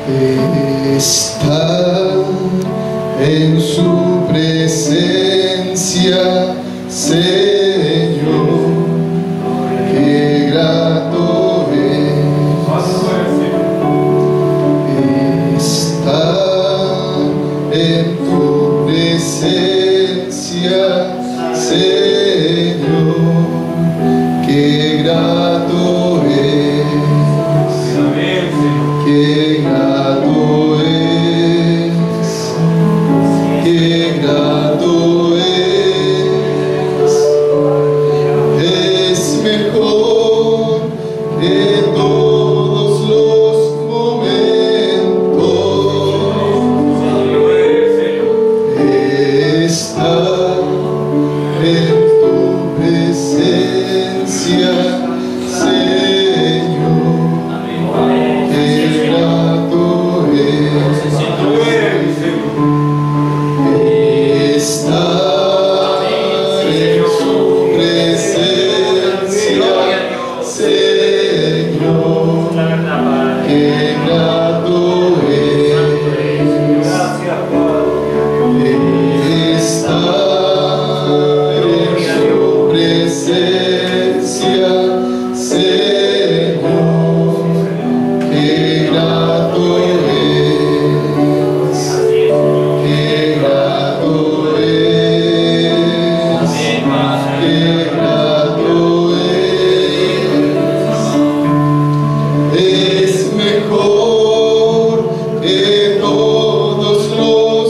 Estar en su presencia, Señor, qué grato es. Estar en tu presencia, Señor, qué grato es. Qué grato es, qué grato es mejor que todos los momentos estar en tu presencia, Señor. Es mejor que todos los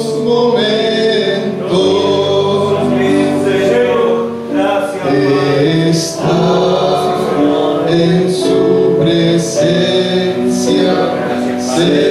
momentos estar en su presencia.